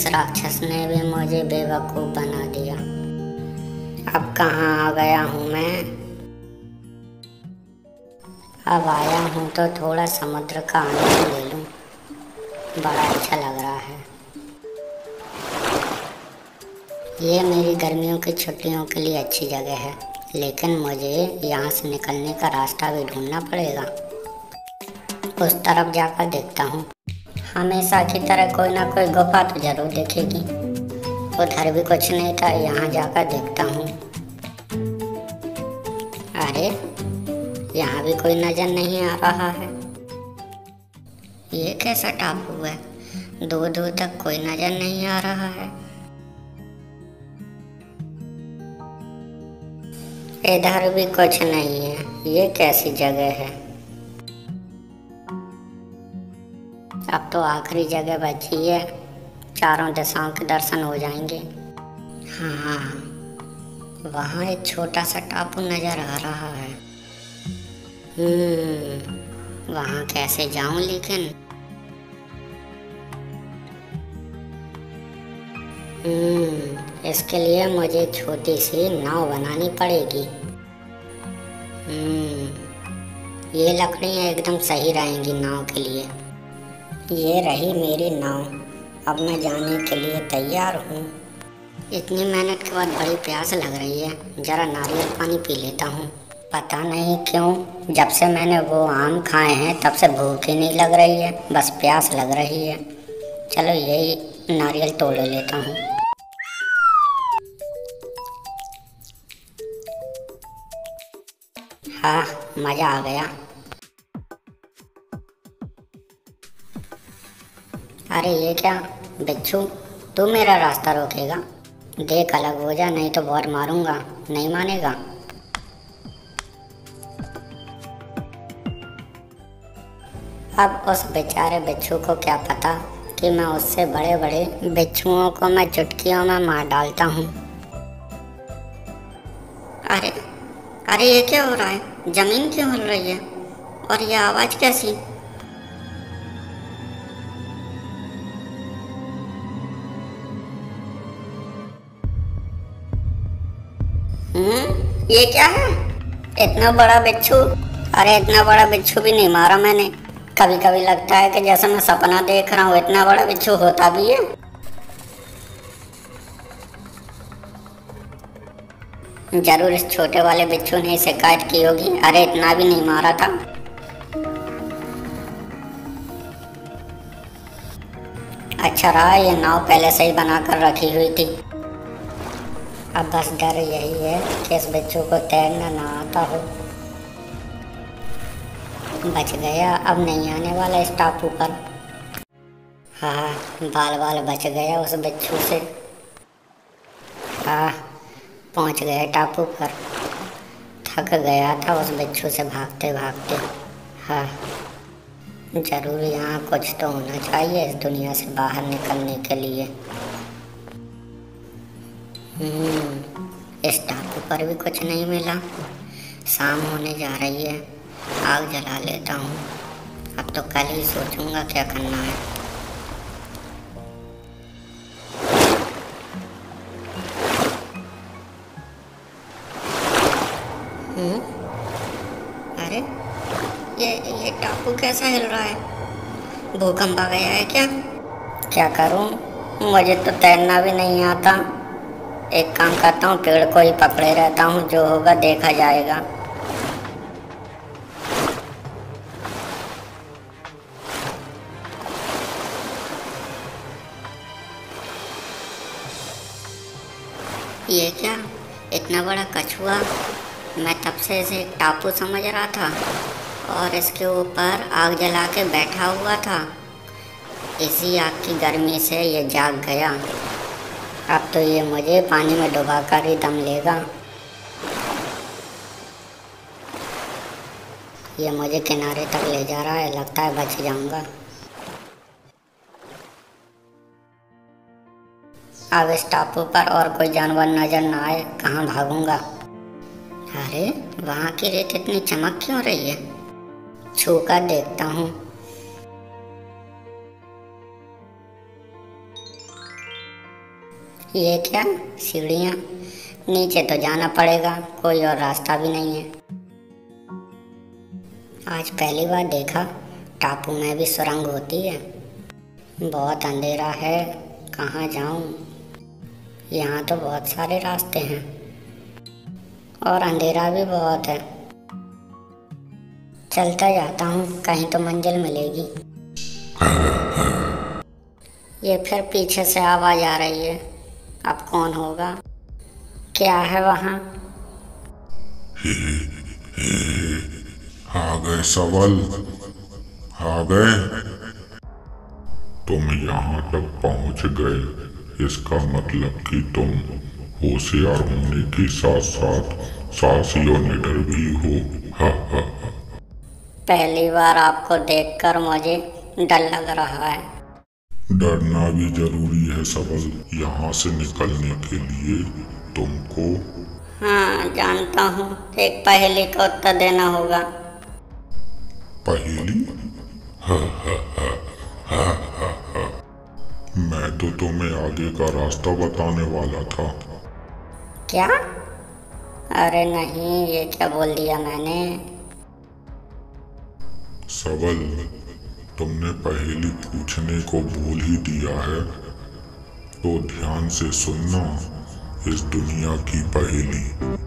इस राक्षस ने भी मुझे बेवकूफ़ बना दिया। अब कहाँ आ गया हूँ मैं? अब आया हूँ तो थोड़ा समुद्र का आनंद ले लूँ। बड़ा अच्छा लग रहा है। ये मेरी गर्मियों की छुट्टियों के लिए अच्छी जगह है, लेकिन मुझे यहाँ से निकलने का रास्ता भी ढूंढना पड़ेगा। उस तरफ जाकर देखता हूँ। हमेशा की तरह कोई ना कोई गुफा तो जरूर दिखेगी। उधर भी कुछ नहीं था, यहाँ जाकर देखता हूँ। अरे, यहाँ भी कोई नजर नहीं आ रहा है। ये कैसा टापू है? दूर दूर तक कोई नजर नहीं आ रहा है। इधर भी कुछ नहीं है। ये कैसी जगह है? अब तो आखिरी जगह बची है, चारों दिशाओं के दर्शन हो जाएंगे। हाँ, वहाँ एक छोटा सा टापू नजर आ रहा है। वहाँ कैसे जाऊं लेकिन? इसके लिए मुझे छोटी सी नाव बनानी पड़ेगी। ये लकड़ियाँ एकदम सही रहेंगी नाव के लिए। ये रही मेरी नाव। अब मैं जाने के लिए तैयार हूँ। इतनी मेहनत के बाद बड़ी प्यास लग रही है। जरा नारियल पानी पी लेता हूँ। पता नहीं क्यों, जब से मैंने वो आम खाए हैं तब से भूख ही नहीं लग रही है, बस प्यास लग रही है। चलो यही नारियल तोड़ लेता हूँ। हाँ, मज़ा आ गया। अरे ये क्या बिच्छू, तू मेरा रास्ता रोकेगा? देख अलग हो जा, नहीं तो बहुत मारूंगा। नहीं मानेगा? अब उस बेचारे बिच्छू को क्या पता कि मैं उससे बड़े बड़े बिच्छुओं को मैं चुटकियों में मार डालता हूँ। अरे अरे, ये क्या हो रहा है? जमीन क्यों हिल रही है? और ये आवाज़ कैसी? ये क्या है? इतना बड़ा बिच्छू? अरे इतना बड़ा बिच्छू भी नहीं मारा मैंने। कभी कभी लगता है कि जैसे मैं सपना देख रहा हूँ, इतना बड़ा बिच्छू होता भी है। जरूर इस छोटे वाले बिच्छू ने शिकायत की होगी। अरे इतना भी नहीं मारा था। अच्छा रहा ये नाव पहले से ही बनाकर रखी हुई थी। अब बस डर यही है कि इस बिच्छू को तैरना ना आता हो। बच गया, अब नहीं आने वाला इस टापू पर। हाँ, बाल बाल बच गया उस बिच्छू से। हाँ, पहुंच गए टापू पर। थक गया था उस बिच्छू से भागते भागते। हाँ, जरूर यहाँ कुछ तो होना चाहिए इस दुनिया से बाहर निकलने के लिए। इस टापू पर भी कुछ नहीं मिला। शाम होने जा रही है, आग जला लेता हूँ। अब तो कल ही सोचूंगा क्या करना है। अरे ये टापू कैसा हिल रहा है? भूकंप आ गया है क्या? क्या करूँ, मुझे तो तैरना भी नहीं आता। एक काम करता हूँ, पेड़ को ही पकड़े रहता हूँ, जो होगा देखा जाएगा। ये क्या, इतना बड़ा कछुआ? मैं तब से इसे एक टापू समझ रहा था और इसके ऊपर आग जला के बैठा हुआ था। इसी आग की गर्मी से ये जाग गया। अब तो ये मुझे पानी में डुबा कर ही दम लेगा। ये मुझे किनारे तक ले जा रहा है, लगता है बच जाऊंगा। अब इस टापू पर और कोई जानवर नजर ना आए, कहाँ भागूंगा। अरे वहाँ की रेत इतनी चमक क्यों रही है? छू कर देखता हूँ। ये क्या सीढ़ियाँ? नीचे तो जाना पड़ेगा, कोई और रास्ता भी नहीं है। आज पहली बार देखा टापू में भी सुरंग होती है। बहुत अंधेरा है, कहाँ जाऊँ? यहाँ तो बहुत सारे रास्ते हैं और अंधेरा भी बहुत है। चलता जाता हूँ, कहीं तो मंजिल मिलेगी। ये फिर पीछे से आवाज़ आ रही है। अब कौन होगा? क्या है वहाँ? आ गए सबल, आ गए। तुम यहाँ तक पहुँच गए, इसका मतलब कि तुम होशियार होने के साथ साथ साहसी और निडर भी हो। हा हा। पहली बार आपको देखकर मुझे डर लग रहा है। डरना भी जरूरी है सबल। यहाँ से निकलने के लिए तुमको हाँ जानता हूँ, एक पहेली का उत्तर देना होगा। पहेली? हा हा हा हा हा हा। मैं तो तुम्हें आगे का रास्ता बताने वाला था। क्या? अरे नहीं, ये क्या बोल दिया मैंने? सबल, तुमने पहेली पूछने को बोल ही दिया है तो ध्यान से सुनना इस दुनिया की पहेली।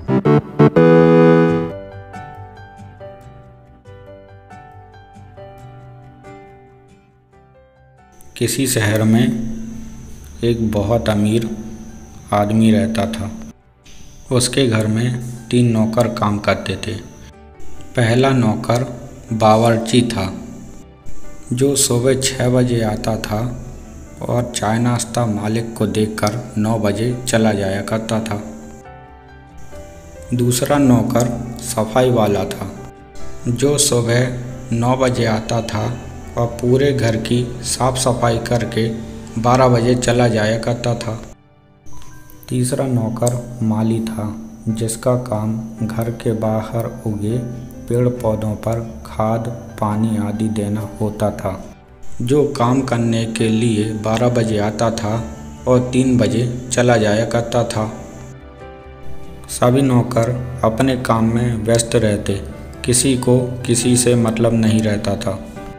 किसी शहर में एक बहुत अमीर आदमी रहता था। उसके घर में 3 नौकर काम करते थे। पहला नौकर बावर्ची था, जो सुबह 6 बजे आता था और चाय नाश्ता मालिक को देकर 9 बजे चला जाया करता था। दूसरा नौकर सफाई वाला था, जो सुबह 9 बजे आता था और पूरे घर की साफ सफाई करके 12 बजे चला जाया करता था। तीसरा नौकर माली था, जिसका काम घर के बाहर उगे पेड़ पौधों पर खाद पानी आदि देना होता था, जो काम करने के लिए 12 बजे आता था और 3 बजे चला जाया करता था। सभी नौकर अपने काम में व्यस्त रहते, किसी को किसी से मतलब नहीं रहता था।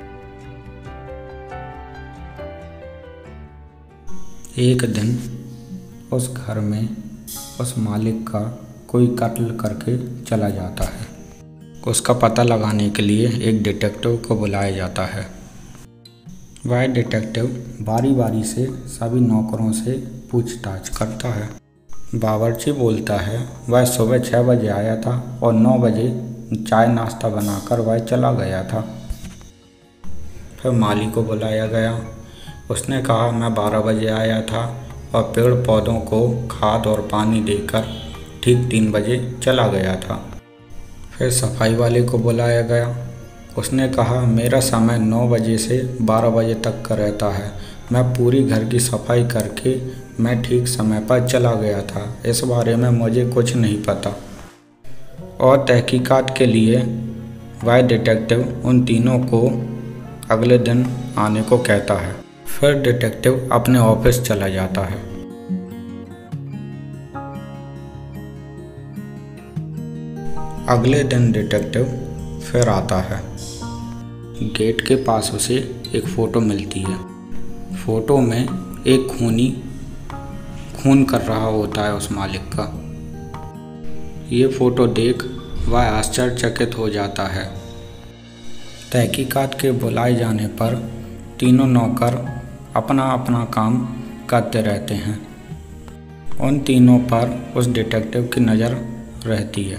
एक दिन उस घर में उस मालिक का कोई कत्ल करके चला जाता है। उसका पता लगाने के लिए एक डिटेक्टिव को बुलाया जाता है। वह डिटेक्टिव बारी बारी से सभी नौकरों से पूछताछ करता है। बावर्ची बोलता है वह सुबह 6 बजे आया था और 9 बजे चाय नाश्ता बनाकर वह चला गया था। फिर माली को बुलाया गया। उसने कहा मैं 12 बजे आया था और पेड़ पौधों को खाद और पानी देकर ठीक 3 बजे चला गया था। फिर सफाई वाले को बुलाया गया। उसने कहा मेरा समय 9 बजे से 12 बजे तक का रहता है, मैं पूरी घर की सफाई करके मैं ठीक समय पर चला गया था, इस बारे में मुझे कुछ नहीं पता। और तहकीकात के लिए वह डिटेक्टिव उन तीनों को अगले दिन आने को कहता है। फिर डिटेक्टिव अपने ऑफिस चला जाता है। अगले दिन डिटेक्टिव फिर आता है। गेट के पास उसे एक फ़ोटो मिलती है। फ़ोटो में एक खूनी खून कर रहा होता है उस मालिक का। ये फ़ोटो देख वह आश्चर्यचकित हो जाता है। तहकीकात के बुलाए जाने पर तीनों नौकर अपना अपना काम करते रहते हैं। उन तीनों पर उस डिटेक्टिव की नज़र रहती है।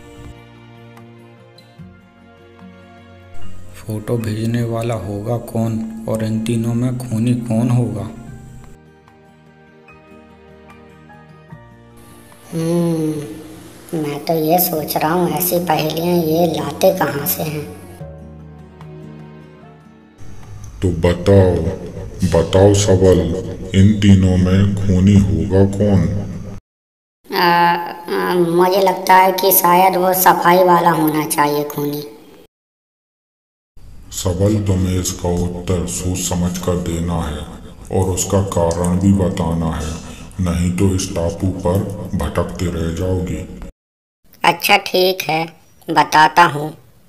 फ़ोटो भेजने वाला होगा कौन और इन तीनों में खूनी कौन होगा? मैं तो ये सोच रहा हूँ ऐसी पहेलियाँ ये लाते कहाँ से हैं? तो बताओ सबल, इन तीनों में खूनी होगा कौन? मुझे लगता है कि शायद वो सफाई वाला होना चाहिए खूनी। सबल, तुम्हें इसका उत्तर सोच समझ कर देना है और उसका कारण भी बताना है। नहीं तो इस टापू पर भटकते रह जाओगी। अच्छा ठीक है, बताता हूँ।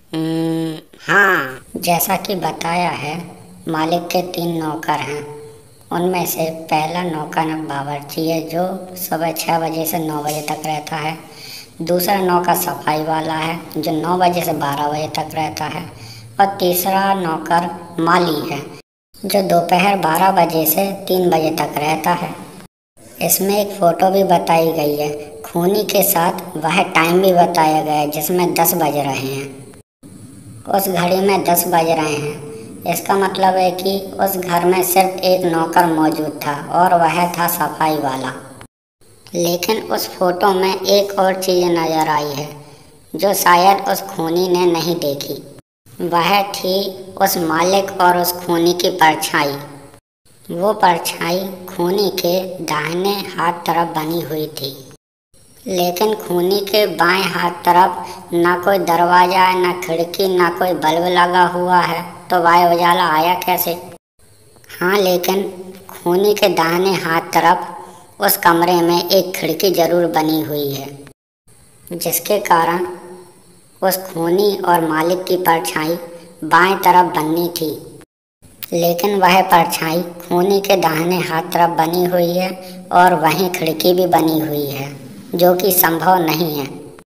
हाँ, जैसा कि बताया है, मालिक के 3 नौकर हैं। उनमें से पहला नौकर बावर्ची है, जो सुबह 6 बजे से 9 बजे तक रहता है। दूसरा नौकर सफाई वाला है, जो 9 बजे से 12 बजे तक रहता है। और तीसरा नौकर माली है, जो दोपहर 12 बजे से 3 बजे तक रहता है। इसमें एक फ़ोटो भी बताई गई है, खूनी के साथ वह टाइम भी बताया गया है, जिसमें 10 बज रहे हैं। उस घड़ी में 10 बज रहे हैं। इसका मतलब है कि उस घर में सिर्फ एक नौकर मौजूद था, और वह था सफाई वाला। लेकिन उस फोटो में एक और चीज़ नज़र आई है, जो शायद उस खूनी ने नहीं देखी। वह थी उस मालिक और उस खूनी की परछाई। वो परछाई खूनी के दाहिने हाथ तरफ बनी हुई थी, लेकिन खूनी के बाएं हाथ तरफ ना कोई दरवाज़ा है, ना खिड़की, ना कोई बल्ब लगा हुआ है। तो वायु उजाला आया कैसे? हाँ, लेकिन खूनी के दाहिने हाथ तरफ उस कमरे में एक खिड़की जरूर बनी हुई है, जिसके कारण उस खूनी और मालिक की परछाई बाएं तरफ बननी थी। लेकिन वह परछाई खूनी के दाहिने हाथ तरफ बनी हुई है, और वहीं खिड़की भी बनी हुई है, जो कि संभव नहीं है।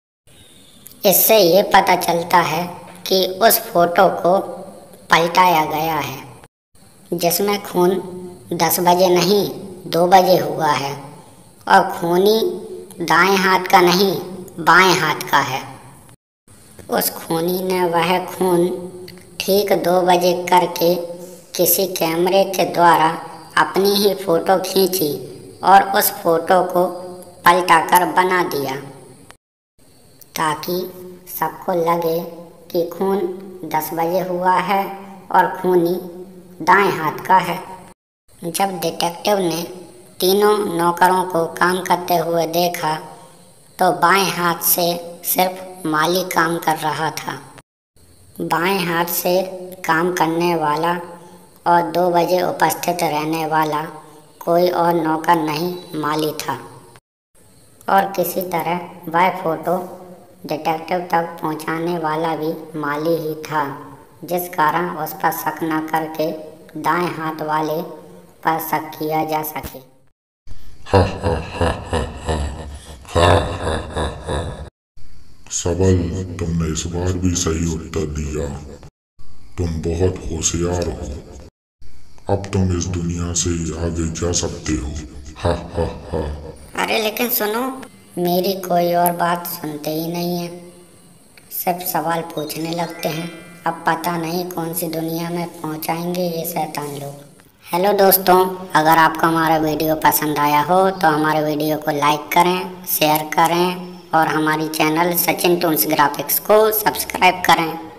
इससे ये पता चलता है कि उस फोटो को पलटाया गया है, जिसमें खून 10 बजे नहीं 2 बजे हुआ है, और खूनी दाएं हाथ का नहीं बाएं हाथ का है। उस खूनी ने वह खून ठीक 2 बजे करके किसी कैमरे के द्वारा अपनी ही फ़ोटो खींची, और उस फोटो को पलटाकर बना दिया, ताकि सबको लगे कि खून 10 बजे हुआ है और खूनी दाएं हाथ का है। जब डिटेक्टिव ने तीनों नौकरों को काम करते हुए देखा, तो बाएं हाथ से सिर्फ माली काम कर रहा था। बाएं हाथ से काम करने वाला और 2 बजे उपस्थित रहने वाला कोई और नौकर नहीं, माली था। और किसी तरह वह फोटो डिटेक्टिव तक पहुंचाने वाला भी माली ही था, जिस कारण उस पर शक न करके दाएं हाथ वाले पर शक किया जा सके। हा हा हा हा हा हा हा हा हा। सबल, तुमने इस बार भी सही उत्तर दिया। तुम बहुत होशियार हो। अब तुम इस दुनिया से आगे जा सकते हो। हा हा हा। अरे लेकिन सुनो, मेरी कोई और बात सुनते ही नहीं है, सिर्फ सवाल पूछने लगते हैं। अब पता नहीं कौन सी दुनिया में पहुंचाएंगे ये शैतान लोग। हेलो दोस्तों, अगर आपको हमारा वीडियो पसंद आया हो तो हमारे वीडियो को लाइक करें, शेयर करें, और हमारी चैनल सचिन टून्स ग्राफिक्स को सब्सक्राइब करें।